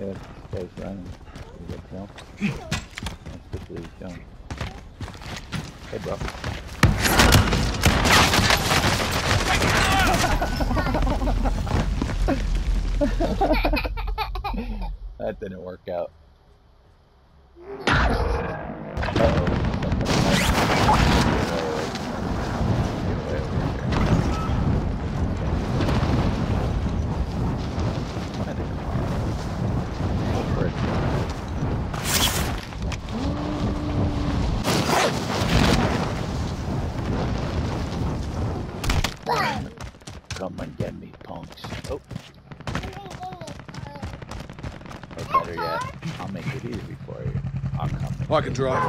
Yeah, this guy's running. You got jump. Let's get to these jump. Hey, bro. That didn't work out. Come and get me, punks. Oh. Or better yet, I'll make it easy for you. I'll come. I can drive.